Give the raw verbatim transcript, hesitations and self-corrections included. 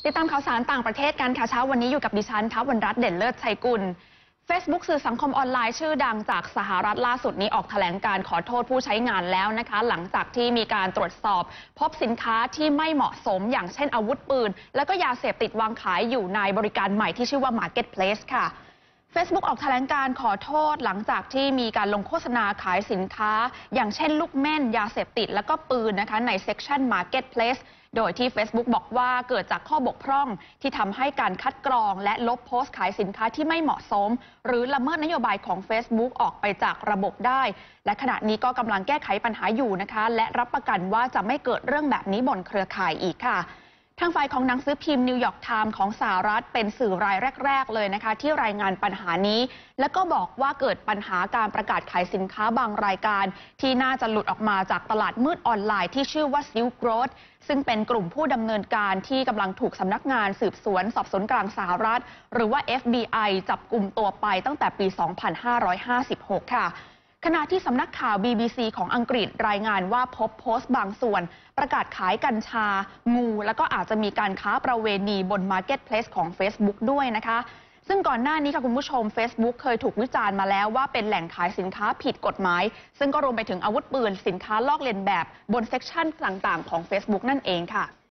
ติดตามข่าวสารต่างประเทศกันค่ะเช้าวันนี้อยู่กับดิฉันทวันรัตน์เด่นเลิศชัยกุล Facebook สื่อสังคมออนไลน์ชื่อดังจากสหรัฐล่าสุดนี้ออกแถลงการขอโทษผู้ใช้งานแล้วนะคะหลังจากที่มีการตรวจสอบพบสินค้าที่ไม่เหมาะสมอย่างเช่นอาวุธปืนและก็ยาเสพติดวางขายอยู่ในบริการใหม่ที่ชื่อว่า Marketplace ค่ะ Facebook ออกแถลงการขอโทษหลังจากที่มีการลงโฆษณาขายสินค้าอย่างเช่นลูกแม่นยาเสพติดและก็ปืนนะคะในเซกชัน Marketplace โดยที่ Facebook บอกว่าเกิดจากข้อบกพร่องที่ทำให้การคัดกรองและลบโพสต์ขายสินค้าที่ไม่เหมาะสมหรือละเมิดนโยบายของ Facebook ออกไปจากระบบได้และขณะนี้ก็กำลังแก้ไขปัญหาอยู่นะคะและรับประกันว่าจะไม่เกิดเรื่องแบบนี้บนเครือข่ายอีกค่ะทางฝ่ายของหนังสือพิมพ์นิวยอร์กไทม์ของสหรัฐเป็นสื่อรายแรกๆเลยนะคะที่รายงานปัญหานี้และก็บอกว่าเกิดปัญหาการประกาศขายสินค้าบางรายการที่น่าจะหลุดออกมาจากตลาดมืดออนไลน์ที่ชื่อว่า Silk Road ซึ่งเป็นกลุ่มผู้ดำเนินการที่กำลังถูกสำนักงานสืบสวนสอบสวนกลางสหรัฐหรือว่า เอฟ บี ไอ จับกลุ่มตัวไปตั้งแต่ปี สองพันห้าร้อยห้าสิบหก ค่ะขณะที่สำนักข่าว บี บี ซี ของอังกฤษรายงานว่าพบโพสต์บางส่วนประกาศขายกัญชางูแล้วก็อาจจะมีการค้าประเวณีบน Marketplace ของ Facebook ด้วยนะคะซึ่งก่อนหน้านี้ค่ะคุณผู้ชม Facebook เคยถูกวิจารณ์มาแล้วว่าเป็นแหล่งขายสินค้าผิดกฎหมายซึ่งก็รวมไปถึงอาวุธปืนสินค้าลอกเลียนแบบบนเซกชันต่างๆของ Facebook นั่นเองค่ะ